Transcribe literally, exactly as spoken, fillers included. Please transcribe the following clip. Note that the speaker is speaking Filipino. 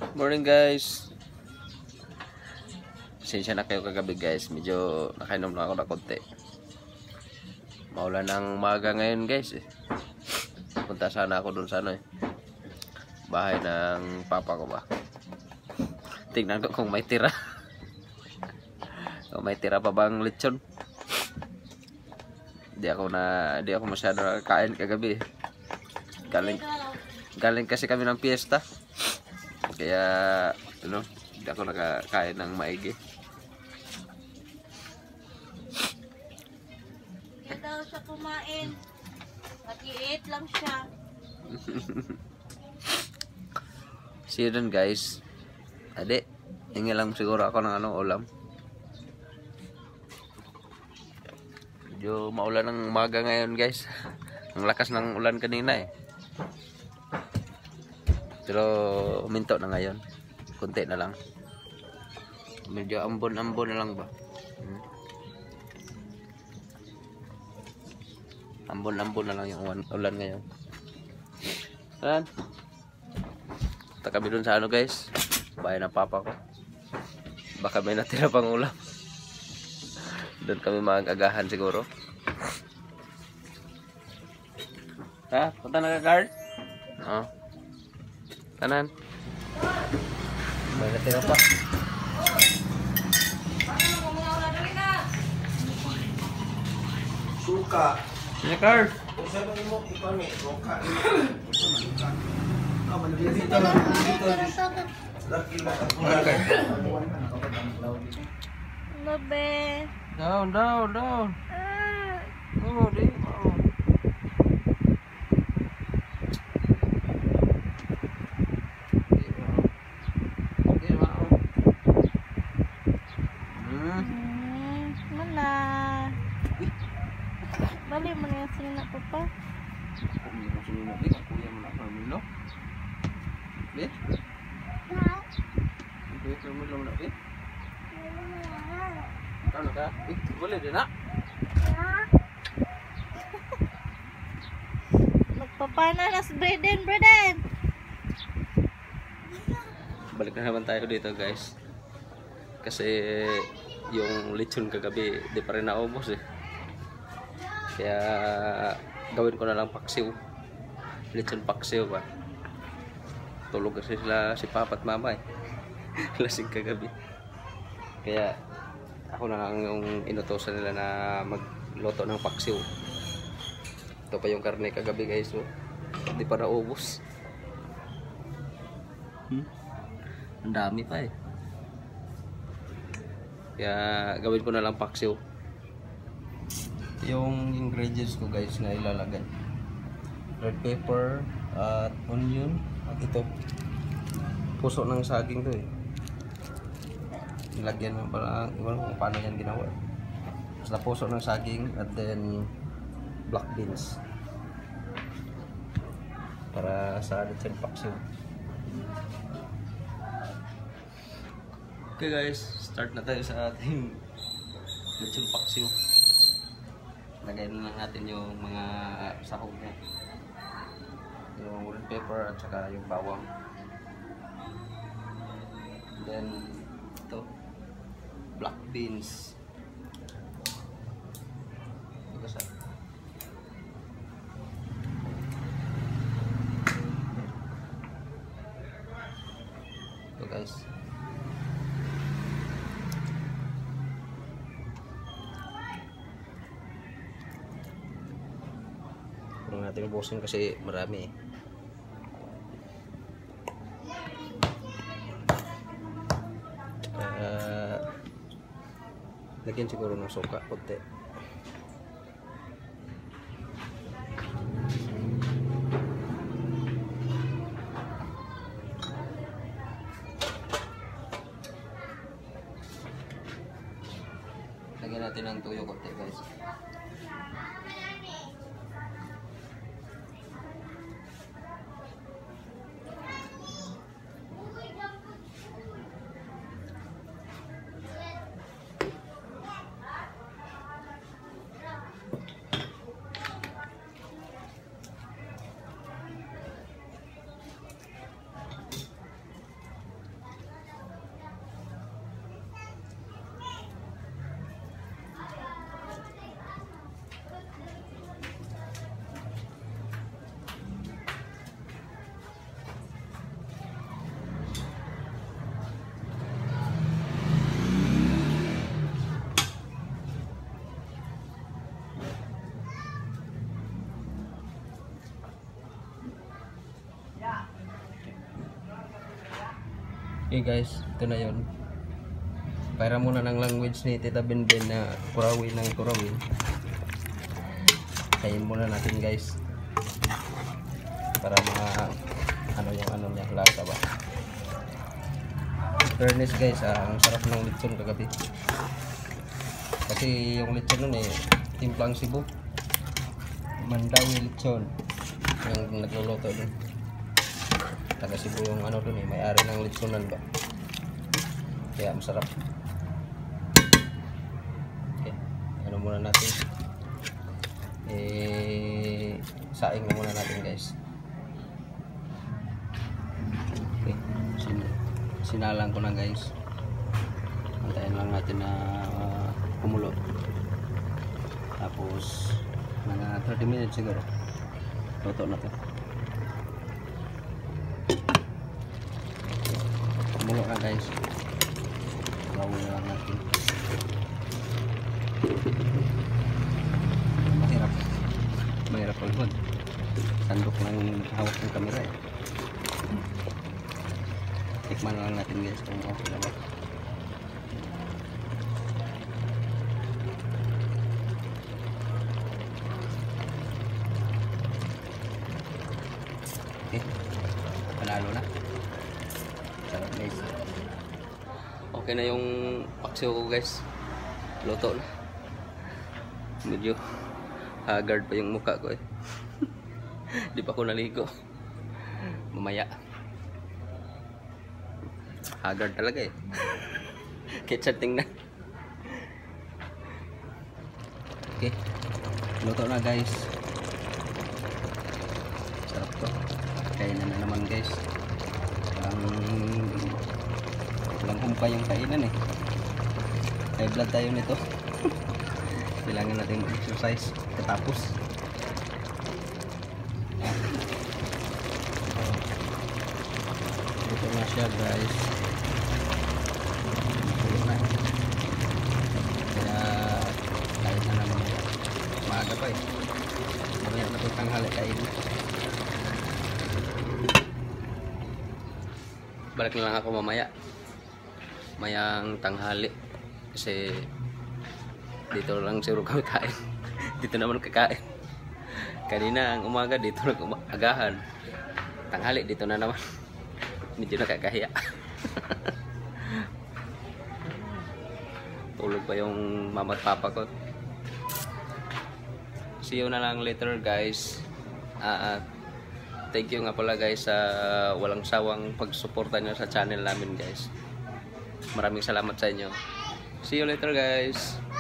Morning guys. Pasensya na kayo kagabi guys. Medyo nakainom na ako na konti. Maulan ng umaga ngayon guys eh. Punta sana ako dun sa ano eh. Bahay ng papa ko ba. Tingnan ko kung may tira. Kung may tira pa bang lechon. Di ako na di ako masyado nakakain kagabi. Galing galing kasi kami ng piyesta. Kaya ano, hindi ako nakakain ng maigi. Hindi daw siya kumain. Nag-i-eat lang siya. See you dun guys. Ade, hingi lang siguro ako ng ano, ulam. Medyo maulan ng umaga ngayon guys. Ang lakas ng ulan kanina eh. Pero uminto na ngayon. Kunti na lang. Medyo ambon-ambon na lang ba. Hmm. Ambon-ambon na lang yung ulan ngayon. Ayan. Punta kami dun sa ano guys. Bahay ng papa ko. Baka may natira pang ulam. Doon kami mag-agahan siguro. Ha? Punta na ka guard? Oo. Kanan. May natira pa. Suka. Ini card. Usa ba mo ipami? Suka. Ah, manili dito lang dito. Laki ba ka? Labe. Down, down, down. Oh, di. Oh. Hmm, mana? Balik mo na yung sinina ko pa. Kung mo sinunod di, kuya mo na pamilo. Di? Kuya mo lang na di. Ano ka? Eh, boleh din na. Magpapananas, Breden, Breden. Balik na naman tayo dito guys. Kasi yung lechon kagabi di pa rin naubos eh. Kaya gawin ko na lang paksiw. Lechon paksiw ba. Tulog kasi sila si papa at mama eh. Lasing kagabi. Kaya ako na lang yung inutosan nila na magluto ng paksiw. Ito pa yung karne kagabi guys oh. Di pa naubos. Hmm? Ang dami pa eh. Kaya gawin ko na lang paksiw. Yung ingredients ko guys na ilalagay. Red pepper at onion. At ito puso ng saging to eh. Nilagyan mo pala, iwan ko kung paano yan ginawa. Basta puso ng saging at then black beans. Para sa lechon paksiw. Okay guys, start na tayo sa ating lechon paksiw. Lagay na lang natin yung mga sahog niya. Yung red pepper at saka yung bawang. Then ito, black beans. Ito sa ito guys. Huwag natin ubusin kasi marami eh. Uh, lagyan siguro ng suka konti. Lagyan natin ng tuyo konti guys. Okay guys, ito na yon. Para muna ng language ni Tita Benben na kurawin ng kurawin. Kain muna natin guys. Para mga ano yung ano niya, lasa ba. Fairness guys, ah, ang sarap ng lechon kagabi. Kasi yung lechon nun eh, timplang Cebu. Mandawi lechon. Yung nagluluto dun. Taga Cebu yung ano dun eh, may-ari ng lechonan ba. Kaya masarap. Okay, ano muna natin. Eh, saing na muna natin guys. Okay, sin sinalang ko na guys. Antayin lang natin na uh, kumulo. Tapos mga thirty minutes siguro luto na to. Kumulo na guys. Gawin na lang natin. Mahirap mahirap pagod. Sandok lang hawak ng kamera eh. Tikman lang natin guys kung okay na ba. Okay, panalo na. Sarap guys. Okay na yung paksiw ko guys. Luto na. Medyo haggard pa yung mukha ko eh. Di pa ako naligo. Mamaya. Haggard talaga eh. Kitsa tingnan. Okay. Luto na guys. Sarap to. Kainan na naman guys. Walang walang humpay yung kainan eh. High blood tayo nito. Kailangan natin mag-exercise katapos. Ito na siya guys. Ito na. Kaya kain na naman. Maaga pa eh. Mamaya na ito tanghali kain. Balik na lang ako mamaya. Mayang tanghali. Kasi dito lang siguro kami kain. Dito naman kakain. Kanina ang umaga dito nag-agahan. Tanghali dito na naman. Medyo nakakahiya. Tulog pa yung mama at papa ko. See you na lang later guys. Uh, thank you nga pala guys sa uh, walang sawang pagsuporta nyo sa channel namin guys. Maraming salamat sa inyo. See you later guys.